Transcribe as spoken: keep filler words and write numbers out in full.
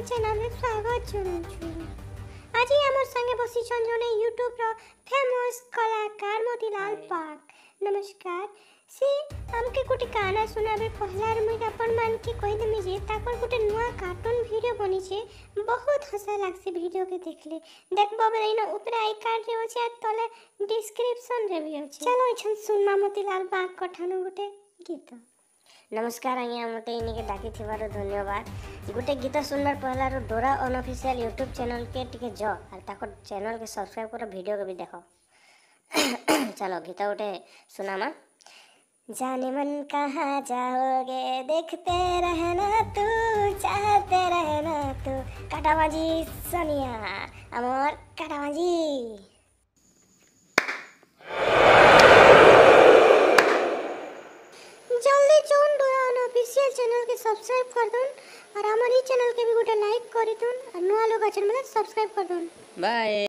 Channel में स्वागत जनाऊँ। आज आमर संगे बसिछन जने यूट्यूब रो फेमस कलाकार मोतीलाल पार्क। नमस्कार से हमके गोटे गाना सुनाबे पहला मुझे अपन मान के कहि देमी जे ताकर गोटे नुआ कार्टून वीडियो बनी छे, बहुत हंसा लागसे वीडियो के देखले देखबो बेले न ऊपर आई कार्ड रे होचे तले डिस्क्रिप्शन रे भी होचे। चलो इछन सुनमा मोतीलाल पार्क कठानु गोटे गीत। नमस्कार आज्ञा मते इने के डाकी थिबारो धन्यवाद। गोटे गीत सुनबार पहला रो डोरा अनऑफिशियल यूट्यूब चैनल के टिके जो और ताको चैनल के सब्सक्राइब करो, वीडियो के भी देखो। चलो गीत गोटे सुनामा। जाने मन कहाँ जाओगे देखते रहना तू, चाहते रहना तू, काटाबाजी सोनिया अमर काटाबाजी। जल्दी जोन डोरा अनऑफिशियल चैनल के सब्सक्राइब कर दून और हमारी चैनल के भी गोटे लाइक कर दून और नुआ लोग अचन मतलब सब्सक्राइब कर दून। बाय।